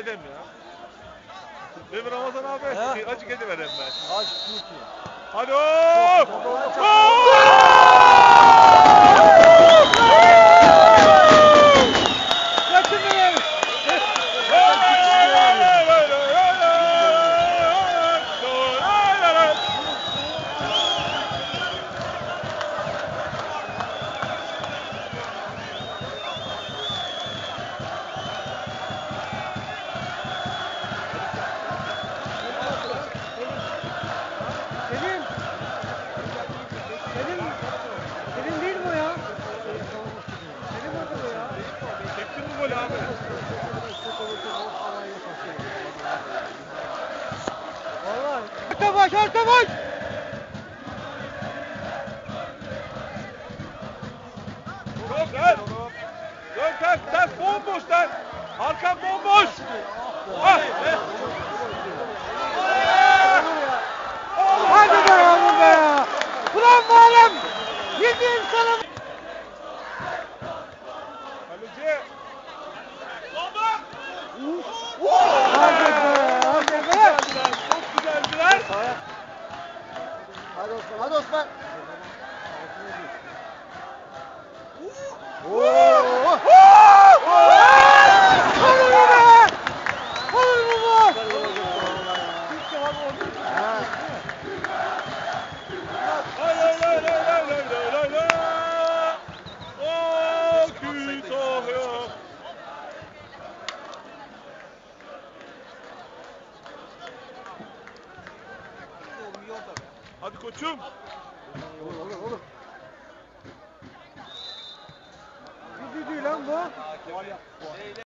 gideyim ya. Benim Ramazan abi acık edivereyim ben. Acık iyi. Hadi Senin değil mi o ya? Senin orada o ya. çektin mi gol abi? Vallahi. Orta baş, orta baş. Yok lan. Dön ters, ters bomboş lan. Arkan bomboş. Ah. Hadi be oğlum be ya. Ulan Muharrem. Yediğim sana. Kaleci. Hadi be, hadi be. Çok güzeldiler. Hadi Osman, hadi Osman. Olur mu be? Olur mu bu? Lay lay lay lay lay lay lay lay. Oh, Kütahya. Hadi koçum. Olur. Ne düdüğü lan bu?